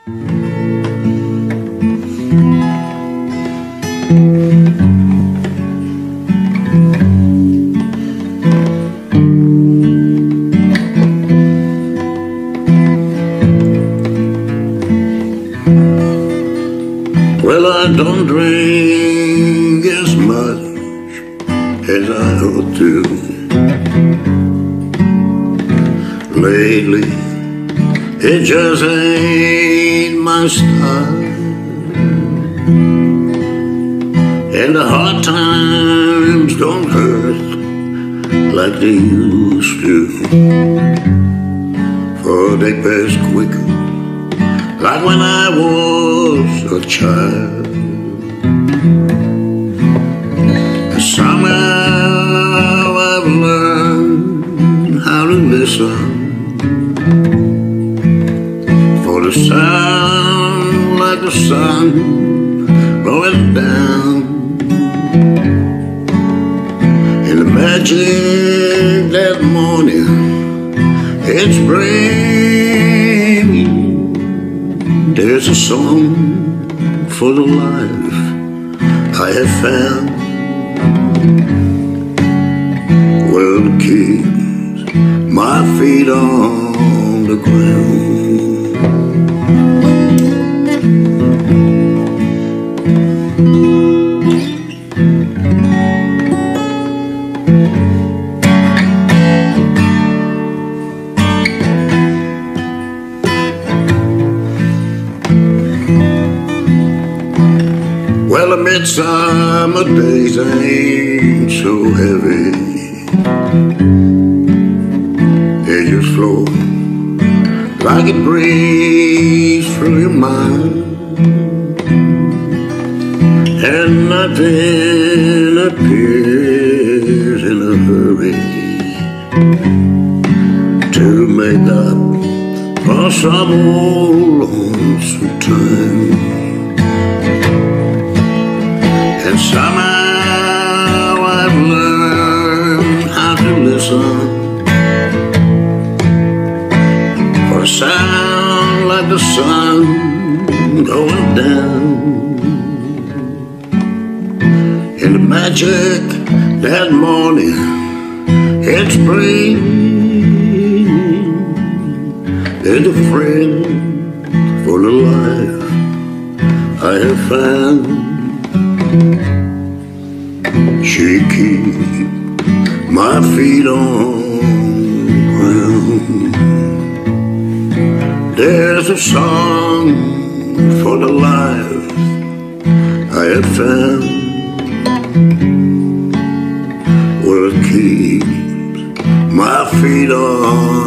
Well, I don't drink as much as I ought to. Lately, it just ain't my style, and the hard times don't hurt like they used to, for they pass quicker, like when I was a child. Somehow I've learned how to listen for the sound like the sun rolling down, and the magic that morning it's bringing. There's a song for the life I have found. Well, it keeps my feet on the ground. Well, the midsummer days ain't so heavy. They just flow like a breeze through your mind, and nothing appears in a hurry to make up for some old lonesome time. And somehow I've learned how to listen for a sound like the sun going down, and the magic that morning it's bringing. There's a friend for the life I have found. She keeps my feet on the ground. There's a song for the life I have found. Well, it keeps my feet on